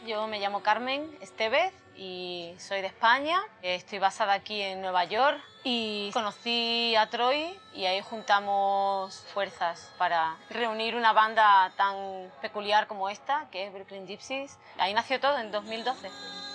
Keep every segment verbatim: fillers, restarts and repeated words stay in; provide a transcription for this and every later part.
yo me llamo Carmen Estevez y soy de España. Estoy basada aquí en Nueva York y conocí a Troy y ahí juntamos fuerzas para reunir una banda tan peculiar como esta, que es Brooklyn Gypsies. Ahí nació todo en dos mil doce.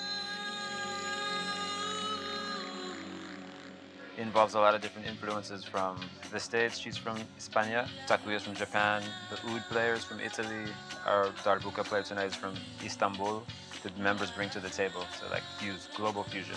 It involves a lot of different influences from the States. She's from España, Takuya's from Japan, the oud player is from Italy, our darbuka player tonight is from Istanbul. The members bring to the table, so like fuse, global fusion.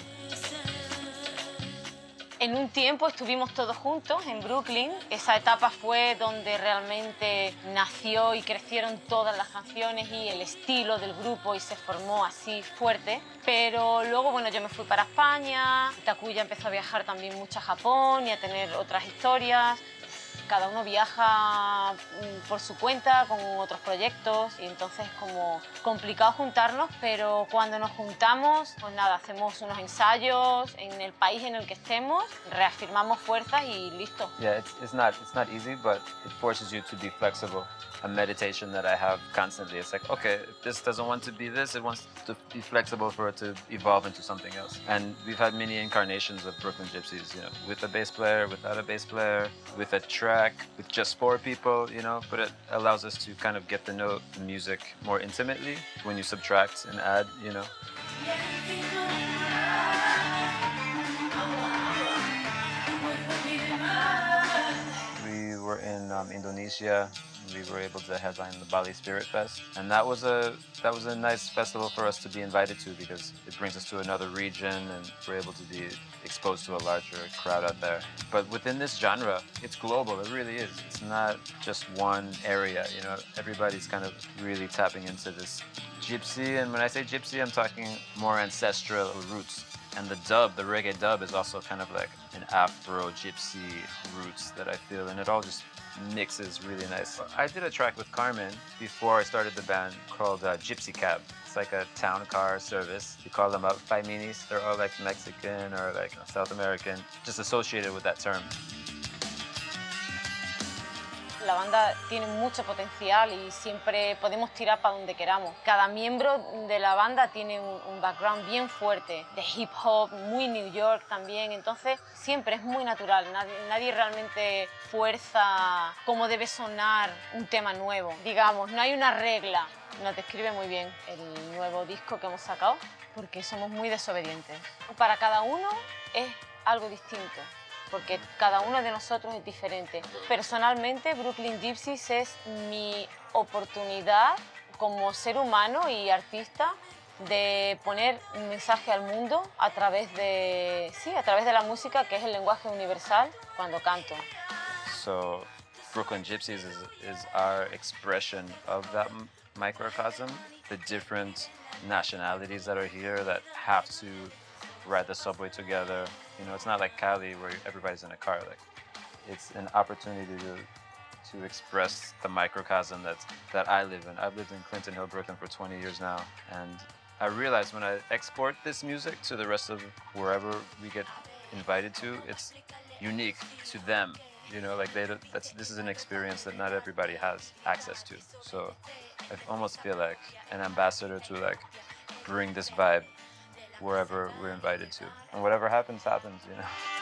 En un tiempo estuvimos todos juntos en Brooklyn. Esa etapa fue donde realmente nació y crecieron todas las canciones y el estilo del grupo y se formó así fuerte. Pero luego, bueno, yo me fui para España, Takuya empezó a viajar también mucho a Japón y a tener otras historias. Cada uno viaja por su cuenta con otros proyectos y entonces es como complicado juntarnos, pero cuando nos juntamos, pues nada, hacemos unos ensayos en el país en el que estemos, reafirmamos fuerzas y listo. Yeah, it's, it's not it's not easy, but it forces you to be flexible. A meditation that I have constantly. It's like, okay, if this doesn't want to be this, it wants to be flexible for it to evolve into something else. And we've had many incarnations of Brooklyn Gypsies, you know, with a bass player, without a bass player, with a track, with just four people, you know, but it allows us to kind of get to know the music more intimately when you subtract and add, you know. We were in um, Indonesia. We were able to headline the Bali Spirit Fest, and that was a that was a nice festival for us to be invited to because it brings us to another region and we're able to be exposed to a larger crowd out there. But within this genre, it's global. It really is. It's not just one area. You know, everybody's kind of really tapping into this gypsy, and when I say gypsy, I'm talking more ancestral roots. And the dub, the reggae dub, is also kind of like an Afro gypsy roots that I feel, and it all just mixes really nice. I did a track with Carmen before I started the band called uh, Gypsy Cab. It's like a town car service. We call them up five minis. They're all like Mexican or like South American, just associated with that term. La banda tiene mucho potencial y siempre podemos tirar para donde queramos. Cada miembro de la banda tiene un, un background bien fuerte, de hip hop, muy New York también, entonces siempre es muy natural, nadie, nadie realmente fuerza cómo debe sonar un tema nuevo. Digamos, no hay una regla, nos describe muy bien el nuevo disco que hemos sacado, porque somos muy desobedientes. Para cada uno es algo distinto, porque cada uno de nosotros es diferente. Personalmente, Brooklyn Gypsies es mi oportunidad como ser humano y artista de poner un mensaje al mundo a través de, sí, a través de la música, que es el lenguaje universal, cuando canto. So, Brooklyn Gypsies is, is our expression of that microcosm, the different nationalities that are here that have to ride the subway together. You know, it's not like Cali where everybody's in a car. Like, it's an opportunity to to express the microcosm that's that I live in. I've lived in Clinton Hill, Brooklyn for twenty years now, and I realized when I export this music to the rest of wherever we get invited to, it's unique to them. You know, like they that's this is an experience that not everybody has access to. So I almost feel like an ambassador to like bring this vibe wherever we're invited to. And whatever happens, happens, you know.